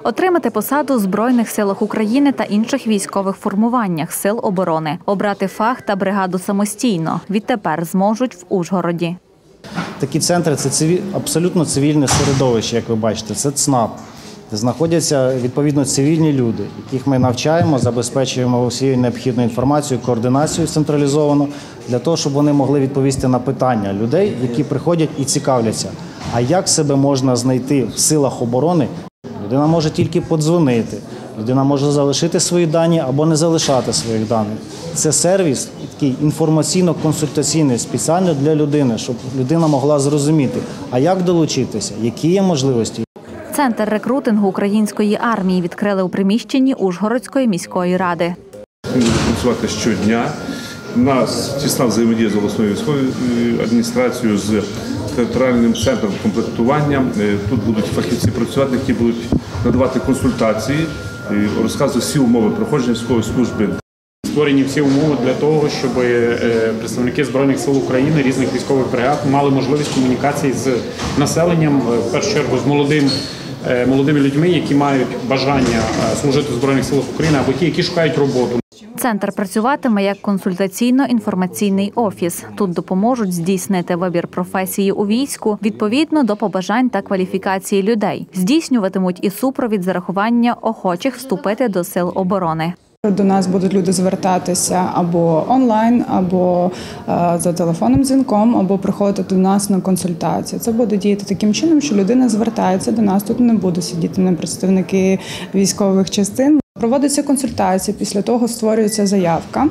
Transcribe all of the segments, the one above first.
Отримати посаду в Збройних силах України та інших військових формуваннях Сил оборони. Обрати фах та бригаду самостійно. Відтепер зможуть в Ужгороді. Такі центри – це абсолютно цивільне середовище, як ви бачите. Це ЦНАП, де знаходяться відповідно цивільні люди, яких ми навчаємо, забезпечуємо усією необхідною інформацією, координацією централізовано, для того, щоб вони могли відповісти на питання людей, які приходять і цікавляться. А як себе можна знайти в силах оборони? Людина може тільки подзвонити, людина може залишити свої дані або не залишати своїх даних. Це сервіс такий інформаційно-консультаційний, спеціально для людини, щоб людина могла зрозуміти, а як долучитися, які є можливості. Центр рекрутингу української армії відкрили у приміщенні Ужгородської міської ради. Ми будемо працювати щодня. У нас тісна взаємодія з обласною військовою адміністрацією, з територіальним центром комплектування. Тут будуть фахівці працювати, які будуть надавати консультації, розказувати всі умови проходження військової служби. Створені всі умови для того, щоб представники Збройних сил України, різних військових бригад мали можливість комунікації з населенням, в першу чергу з молодими людьми, які мають бажання служити в Збройних силах України, або ті, які шукають роботу. Центр працюватиме як консультаційно-інформаційний офіс. Тут допоможуть здійснити вибір професії у війську відповідно до побажань та кваліфікації людей. Здійснюватимуть і супровід зарахування охочих вступити до Сил оборони. До нас будуть люди звертатися або онлайн, або за телефонним дзвінком, або приходити до нас на консультацію. Це буде діяти таким чином, що людина звертається до нас, тут не буде сидіти не представники військових частин. Проводиться консультація, після того створюється заявка.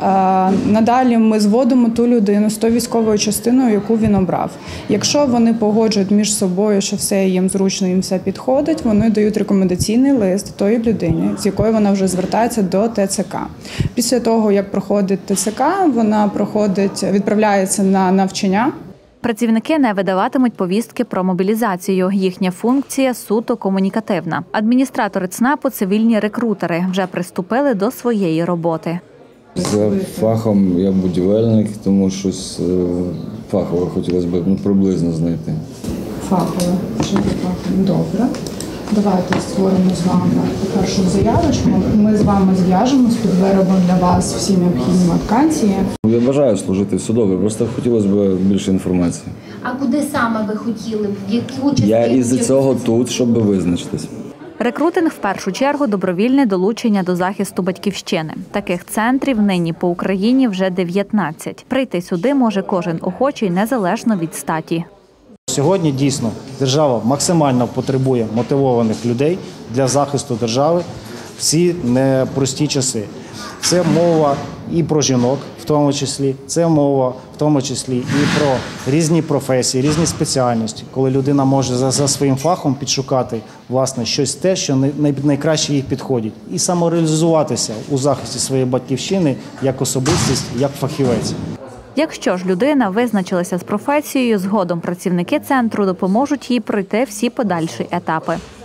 Надалі ми зводимо ту людину з тою військовою частиною, яку він обрав. Якщо вони погоджують між собою, що все їм зручно, їм все підходить, вони дають рекомендаційний лист тої людині, з якою вона вже звертається до ТЦК. Після того, як проходить ТЦК, вона відправляється на навчання. Працівники не видаватимуть повістки про мобілізацію. Їхня функція суто комунікативна. Адміністратори ЦНАПу – цивільні рекрутери. Вже приступили до своєї роботи. За фахом я будівельник, тому щось фахове хотілося б приблизно знайти. Фахове. Що це фахове? Добре. Давайте створимо з вами першу заявочку. Ми з вами зв'яжемось, підберемо для вас всі необхідні вакансії. Я бажаю служити в судові, просто хотілося б більше інформації. А куди саме ви хотіли? В яку частину? Я із-за цього тут, щоб визначитись. Рекрутинг в першу чергу – добровільне долучення до захисту батьківщини. Таких центрів нині по Україні вже 19. Прийти сюди може кожен охочий, незалежно від статі. Сьогодні дійсно держава максимально потребує мотивованих людей для захисту держави в ці непрості часи. Це мова і про жінок, в тому числі, це мова в тому числі і про різні професії, різні спеціальності, коли людина може за своїм фахом підшукати власне щось те, що найкраще їй підходить, і самореалізуватися у захисті своєї батьківщини як особистість, як фахівець. Якщо ж людина визначилася з професією, згодом працівники центру допоможуть їй пройти всі подальші етапи.